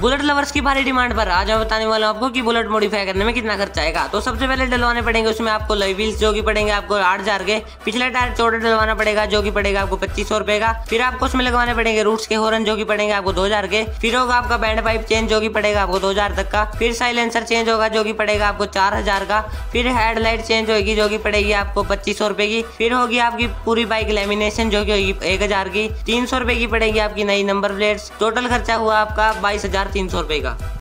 Bullet lovers की भारी demand पर आज मैं बताने वाला हूँ आपको कि बुलेट मॉडिफाई करने में कितना खर्चा आएगा। तो सबसे पहले डलवाने पड़ेंगे उसमें आपको लॉय व्हील्स जो कि पड़ेंगे आपको 8,000 के। पिछले टायर चौड़े डलवाना पड़ेगा जो कि पड़ेगा आपको 2500 रुपए का। फिर आपको उसमें लगवाने पड़ेंगे रूट्स के हॉर्न जो कि पड़ेंगे आपको 2000 के। फिर होगा आपका बैंड पाइप चेंज जो कि पड़ेगा आपको 2000 तक का। फिर साइलेंसर चेंज होगा जो कि पड़ेगा आपको 4000 का। फिर हेडलाइट चेंज होगी जो कि पड़ेगी आपको 2500 रुपए की। फिर होगी आपकी पूरी बाइक लेमिनेशन जो कि होगी 1000 की। 300 रुपए की पड़ेगी आपकी नई नंबर प्लेट्स। टोटल खर्चा हुआ आपका 22,300 रुपए का।